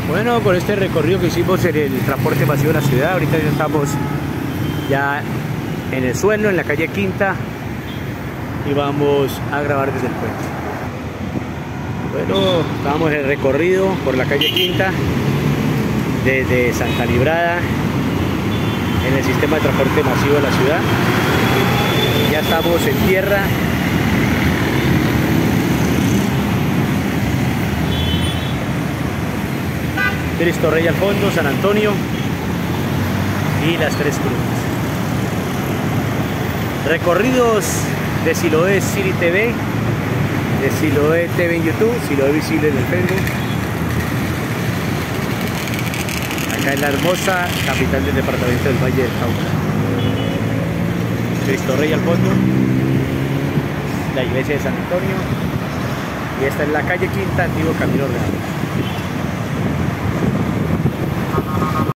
Bueno, por este recorrido que hicimos en el transporte masivo de la ciudad, ahorita ya estamos en el suelo, en la calle Quinta, y vamos a grabar desde el puente. Bueno, estamos en el recorrido por la calle Quinta, desde Santa Librada, en el sistema de transporte masivo de la ciudad. Ya estamos en tierra. Cristo Rey al fondo, San Antonio y las Tres Cruces. Recorridos de Siloé City TV, de Siloé TV en YouTube, Siloé Visible en el Facebook. Acá en la hermosa capital del departamento del Valle del Cauca. Cristo Rey al fondo, la iglesia de San Antonio, y esta es la calle Quinta, antiguo Camino Real.